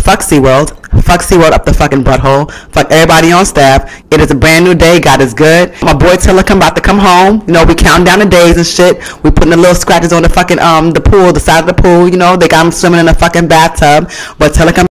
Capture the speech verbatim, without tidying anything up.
Fuck SeaWorld. Fuck SeaWorld up the fucking butthole. Fuck everybody on staff. It is a brand new day. God is good. My boy Tilikum about to come home. You know, we counting down the days and shit. We putting the little scratches on the fucking, um, the pool, the side of the pool. You know, they got him swimming in a fucking bathtub. But Tilikum